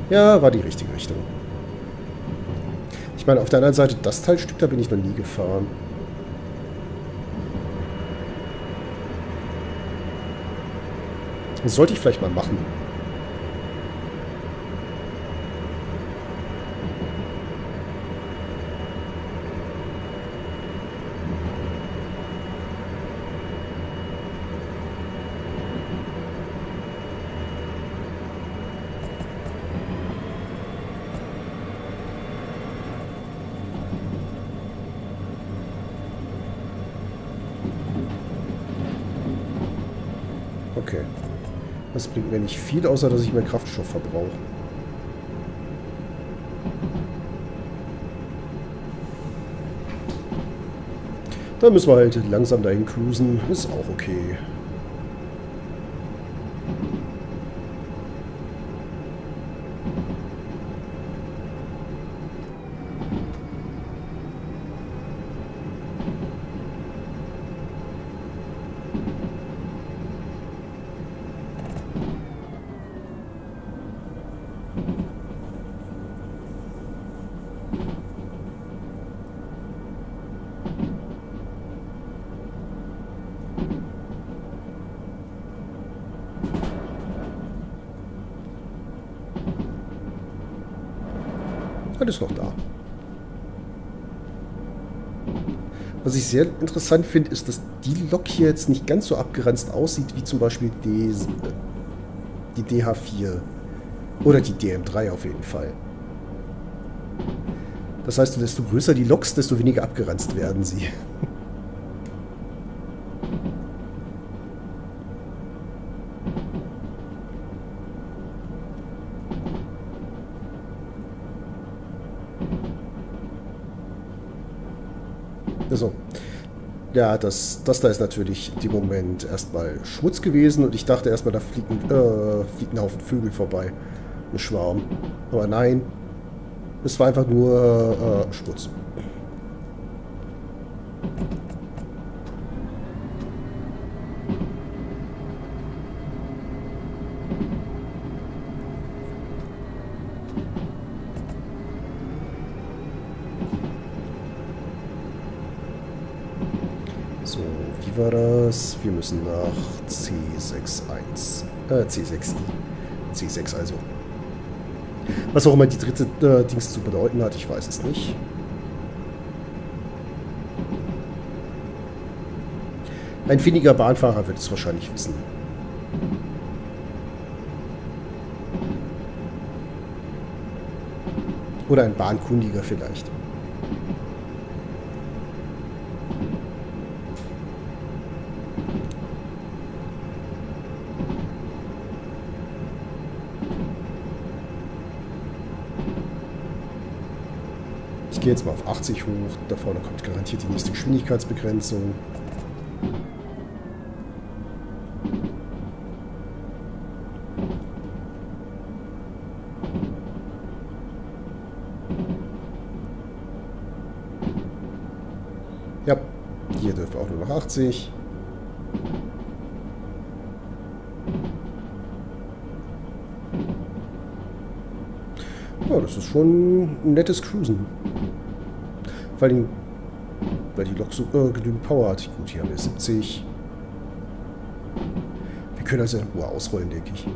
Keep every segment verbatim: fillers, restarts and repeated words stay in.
Ja, war die richtige Richtung. Ich meine, auf der anderen Seite, das Teilstück, da bin ich noch nie gefahren. Das sollte ich vielleicht mal machen. Okay. Das bringt mir nicht viel, außer dass ich mehr Kraftstoff verbrauche. Da müssen wir halt langsam dahin cruisen. Ist auch okay. Alles noch da. Was ich sehr interessant finde, ist, dass die Lok hier jetzt nicht ganz so abgeranzt aussieht, wie zum Beispiel die, die D H vier. Oder die D M drei auf jeden Fall. Das heißt, desto größer die Loks, desto weniger abgeranzt werden sie. Also, ja, das, das da ist natürlich im Moment erstmal Schmutz gewesen und ich dachte erstmal, da fliegt ein, äh, fliegt ein Haufen Vögel vorbei. Ein Schwarm. Aber nein, es war einfach nur äh, Schmutz. So, wie war das? Wir müssen nach C sechs eins. Äh, C sechs I. C sechs also. Was auch immer die dritte äh, Dings zu bedeuten hat, ich weiß es nicht. Ein findiger Bahnfahrer wird es wahrscheinlich wissen. Oder ein Bahnkundiger vielleicht. Ich gehe jetzt mal auf achtzig hoch. Da vorne kommt garantiert die nächste Geschwindigkeitsbegrenzung. Ja, hier dürfen wir auch nur noch achtzig. Ja, das ist schon ein nettes Cruisen. Vor allem, weil die Lok so äh, genügend Power hat. Gut, hier haben wir siebzig. Wir können also in Ruhe ausrollen, denke ich.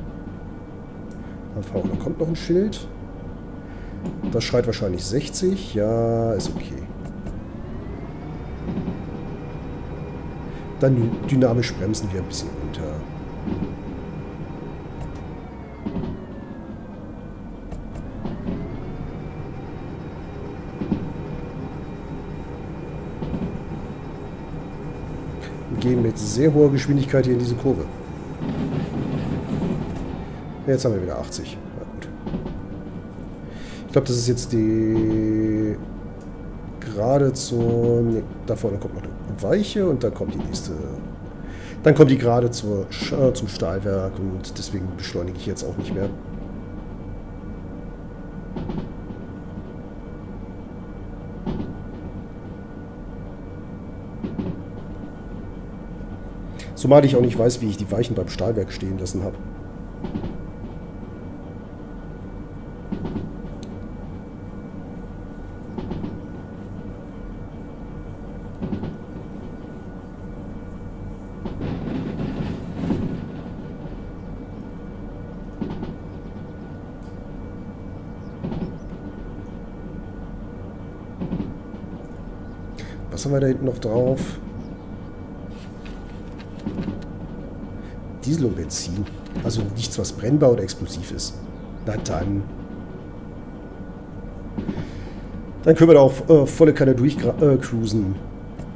Da kommt noch ein Schild. Das schreit wahrscheinlich sechzig. Ja, ist okay. Dann dynamisch bremsen wir ein bisschen runter. Gehen mit sehr hoher Geschwindigkeit hier in diese Kurve. Jetzt haben wir wieder achtzig. Na gut. Ich glaube, das ist jetzt die gerade zur... Nee, da vorne kommt noch eine Weiche und dann kommt die nächste... Dann kommt die gerade zur, äh, zum Stahlwerk und deswegen beschleunige ich jetzt auch nicht mehr. Zumal ich auch nicht weiß, wie ich die Weichen beim Stahlwerk stehen lassen habe. Was haben wir da hinten noch drauf? Diesel und Benzin. Also nichts, was brennbar oder explosiv ist. Na dann. Dann können wir da auf äh, volle Kanne durchcruisen. Äh,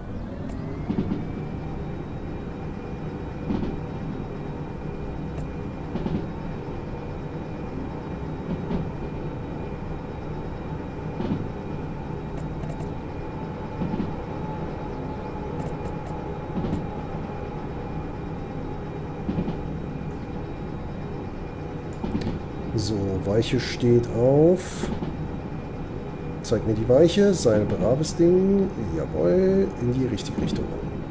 So, Weiche steht auf. Zeig mir die Weiche. Sei ein braves Ding. Jawohl, in die richtige Richtung.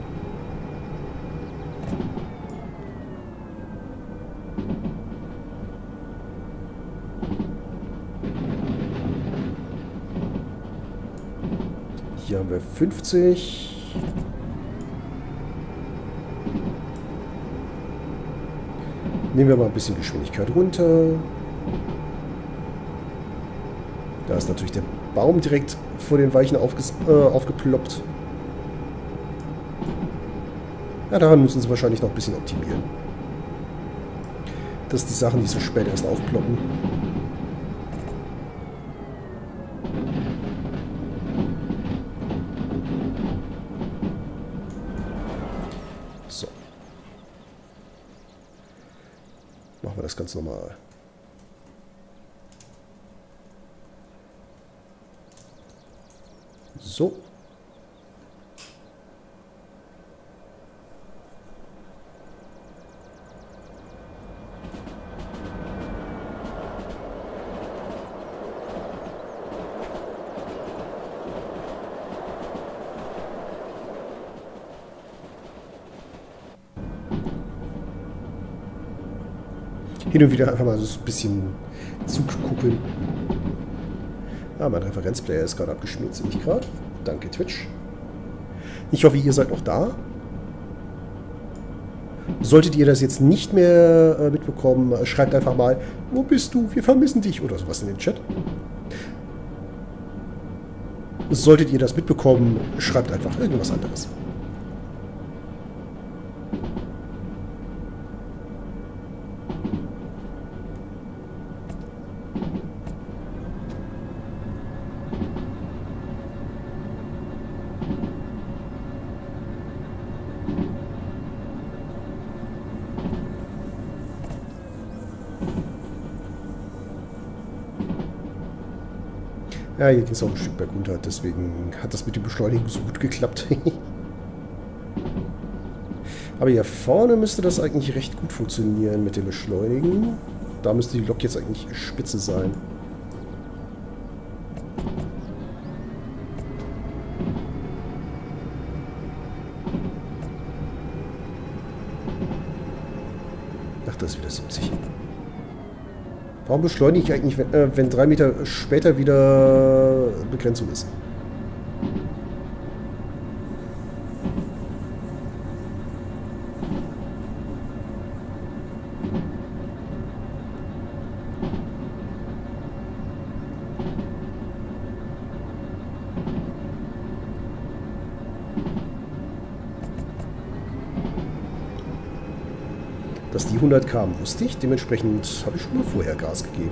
Hier haben wir fünfzig. Nehmen wir mal ein bisschen Geschwindigkeit runter. Da ist natürlich der Baum direkt vor den Weichen aufges äh, aufgeploppt. Ja, daran müssen sie wahrscheinlich noch ein bisschen optimieren. Das sind die Sachen, die so spät erst aufploppen. So. Machen wir das ganz normal. So. Hin und wieder einfach mal so ein bisschen Zug gucken. Ah, mein Referenzplayer ist gerade abgeschmiert, sehe ich gerade. Danke, Twitch. Ich hoffe, ihr seid noch da. Solltet ihr das jetzt nicht mehr äh, mitbekommen, schreibt einfach mal, wo bist du? Wir vermissen dich oder sowas in den Chat. Solltet ihr das mitbekommen, schreibt einfach irgendwas anderes. Ja, hier ging es auch ein Stück bergunter, deswegen hat das mit dem Beschleunigen so gut geklappt. Aber hier vorne müsste das eigentlich recht gut funktionieren mit dem Beschleunigen. Da müsste die Lok jetzt eigentlich spitze sein. Ach, das ist wieder siebzig. Warum beschleunige ich eigentlich, wenn, äh, wenn drei Meter später wieder Begrenzung ist? Dass die hundert kamen, wusste ich. Dementsprechend habe ich schon mal vorher Gas gegeben.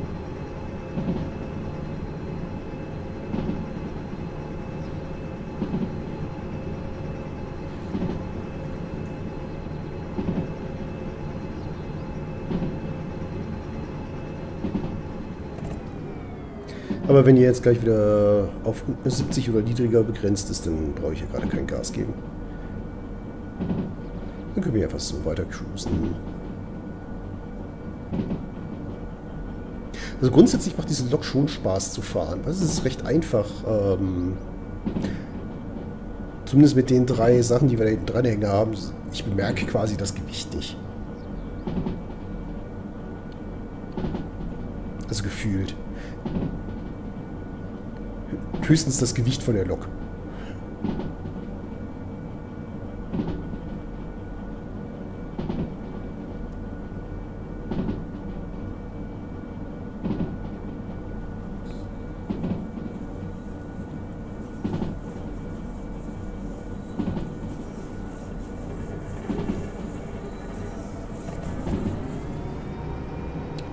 Aber wenn ihr jetzt gleich wieder auf siebzig oder niedriger begrenzt ist, dann brauche ich ja gerade kein Gas geben. Dann können wir einfach so weiter cruisen. Also grundsätzlich macht diese Lok schon Spaß zu fahren. Es ist recht einfach. Ähm, zumindest mit den drei Sachen, die wir da hinten dran hängen haben. Ich bemerke quasi das Gewicht nicht. Also gefühlt. Höchstens das Gewicht von der Lok.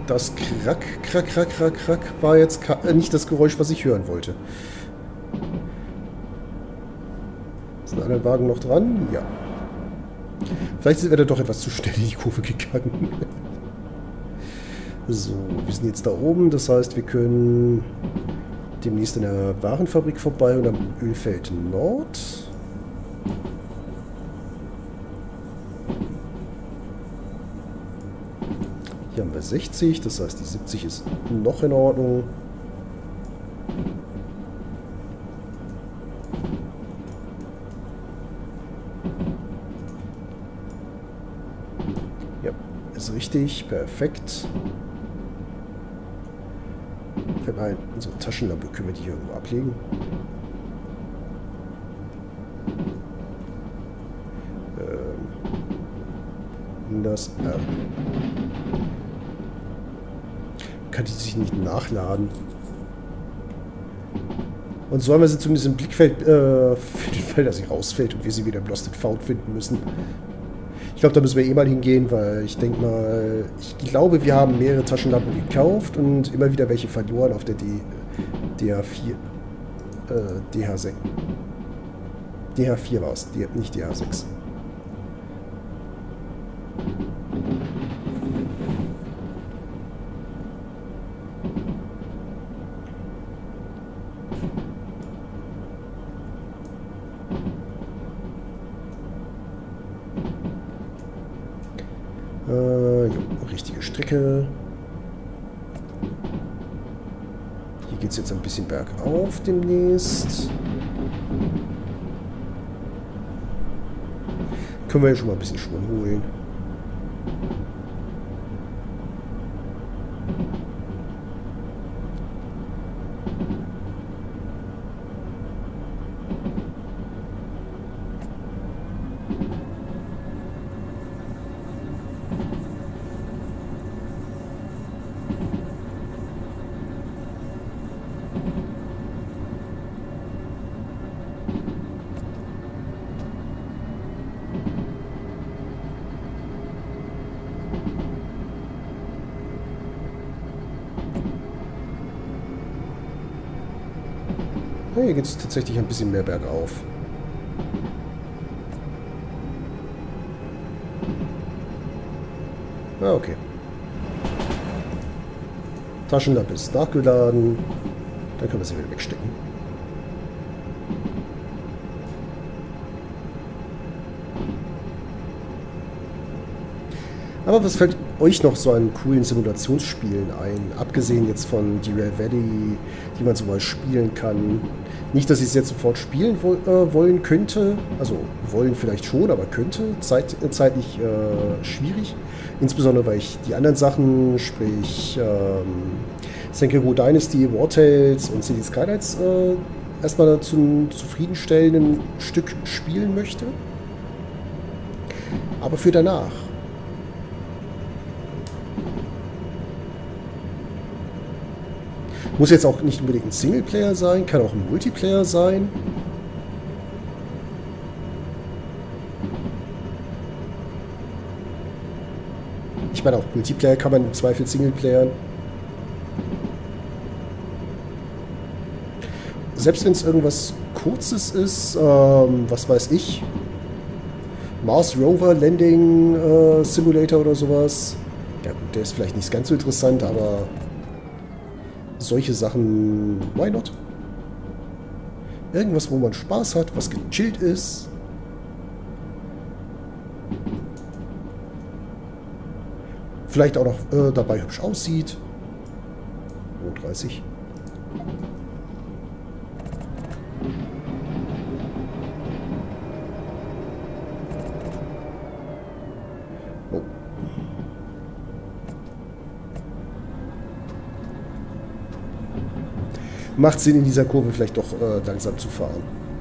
Das Krack, Krack, Krack, Krack, Krack war jetzt nicht das Geräusch, was ich hören wollte. Ist ein anderer Wagen noch dran? Ja. Vielleicht sind wir da doch etwas zu schnell in die Kurve gegangen. So, wir sind jetzt da oben. Das heißt, wir können demnächst in der Warenfabrik vorbei und am Ölfeld Nord. Hier haben wir sechzig, das heißt, die siebzig ist noch in Ordnung. Ja, ist richtig, perfekt. Fällt mir ein, unsere Taschenlampe können wir die hier irgendwo ablegen. Ähm, das R. Kann die sich nicht nachladen. Und so haben wir sie zumindest im Blickfeld äh, für den Fall, dass sie rausfällt und wir sie wieder im Lost and Found finden müssen. Ich glaube, da müssen wir eh mal hingehen, weil ich denke mal, ich glaube, wir haben mehrere Taschenlampen gekauft und immer wieder welche verloren auf der D H vier. Äh, D H sechs. D H vier war es, nicht D H sechs. Äh, jo, richtige Strecke. Hier geht es jetzt ein bisschen bergauf demnächst. Können wir ja schon mal ein bisschen Schwung holen. Hier geht es tatsächlich ein bisschen mehr bergauf. Ah, okay. Taschenlampe ist nachgeladen. Dann können wir sie wieder wegstecken. Aber was fällt euch noch so an coolen Simulationsspielen ein? Abgesehen jetzt von Derail Valley, die man so mal spielen kann. Nicht, dass ich es jetzt sofort spielen wo äh, wollen könnte. Also wollen vielleicht schon, aber könnte. Zeit, äh, zeitlich äh, schwierig. Insbesondere, weil ich die anderen Sachen, sprich ähm, Sengoku Dynasty, War Tales und City Skylines äh, erstmal zum zufriedenstellenden Stück spielen möchte. Aber für danach. Muss jetzt auch nicht unbedingt ein Singleplayer sein, kann auch ein Multiplayer sein. Ich meine, auch Multiplayer kann man im Zweifel Singleplayern. Selbst wenn es irgendwas Kurzes ist, ähm, was weiß ich, Mars Rover Landing äh, Simulator oder sowas. Ja gut, der ist vielleicht nicht ganz so interessant, aber solche Sachen, why not? Irgendwas, wo man Spaß hat, was gechillt ist. Vielleicht auch noch äh, dabei hübsch aussieht. Oh, dreißig. Oh. Macht Sinn, in dieser Kurve vielleicht doch äh, langsam zu fahren.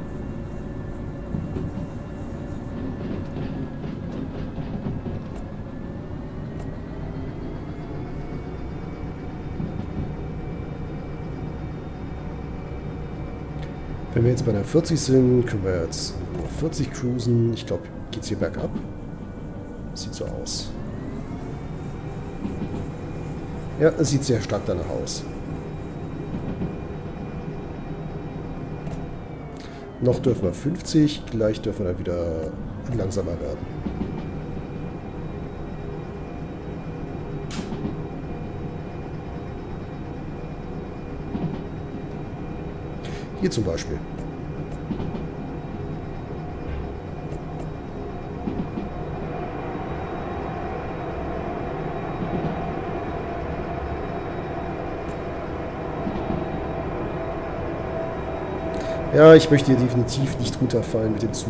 Wenn wir jetzt bei der vierzig sind, können wir jetzt nur vierzig cruisen. Ich glaube, geht es hier bergab. Sieht so aus. Ja, es sieht sehr stark danach aus. Noch dürfen wir fünfzig, gleich dürfen wir dann wieder langsamer werden. Hier zum Beispiel. Ja, ich möchte hier definitiv nicht runterfallen mit dem Zug.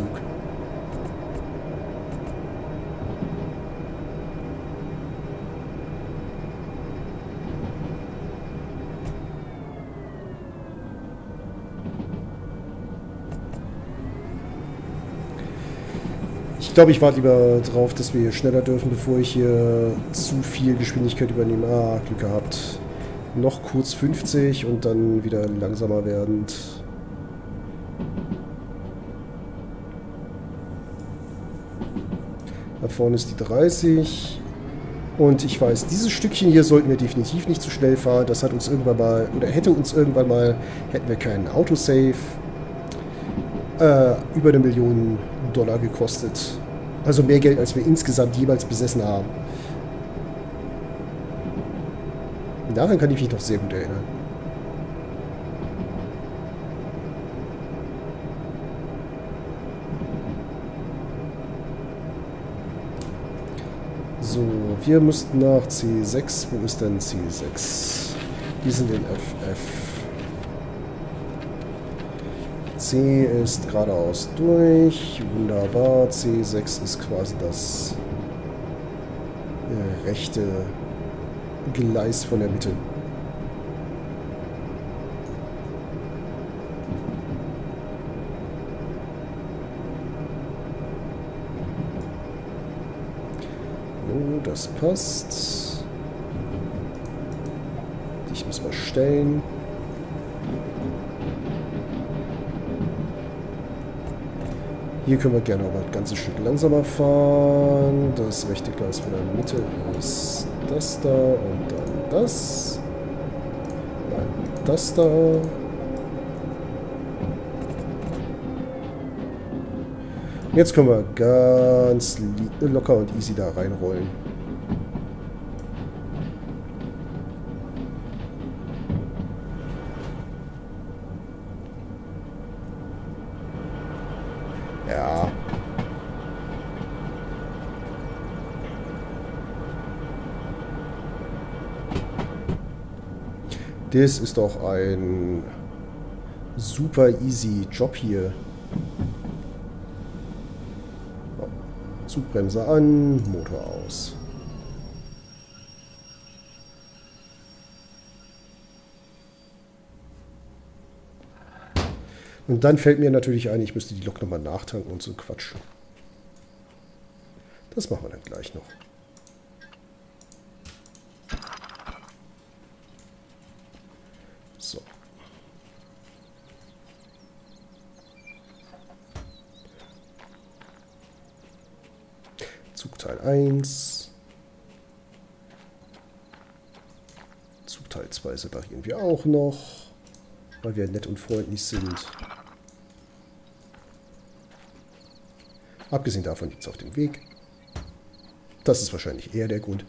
Ich glaube, ich warte lieber drauf, dass wir hier schneller dürfen, bevor ich hier zu viel Geschwindigkeit übernehme. Ah, Glück gehabt. Noch kurz fünfzig und dann wieder langsamer werdend. Da vorne ist die dreißig. Und ich weiß, dieses Stückchen hier sollten wir definitiv nicht zu schnell fahren. Das hat uns irgendwann mal, oder hätte uns irgendwann mal, hätten wir keinen Autosave, äh, über eine Million Dollar gekostet. Also mehr Geld, als wir insgesamt jemals besessen haben. Daran kann ich mich noch sehr gut erinnern. So, wir müssten nach C sechs. Wo ist denn C sechs? Die sind in F F. C ist geradeaus durch. Wunderbar. C sechs ist quasi das äh, rechte Gleis von der Mitte. So, das passt. Ich muss mal stellen. Hier können wir gerne auch ein ganzes Stück langsamer fahren. Das rechte Gleis von der Mitte ist das da und dann das. Nein, das da. Jetzt können wir ganz locker und easy da reinrollen. Ja. Das ist doch ein super easy Job hier. Zugbremse an, Motor aus. Und dann fällt mir natürlich ein, ich müsste die Lok nochmal nachtanken und so Quatsch. Das machen wir dann gleich noch. So. Zugteil eins. Zugteil zwei separieren wir auch noch, weil wir nett und freundlich sind. Abgesehen davon liegt es auf dem Weg. Das ist wahrscheinlich eher der Grund.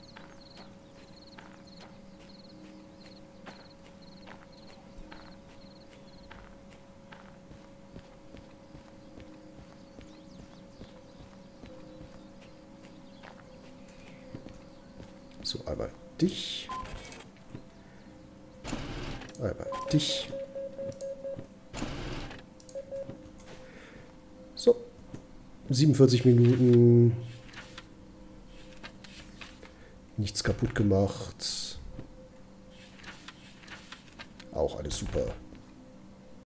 So, einmal dich. Einmal dich. So. siebenundvierzig Minuten. Nichts kaputt gemacht. Auch alles super.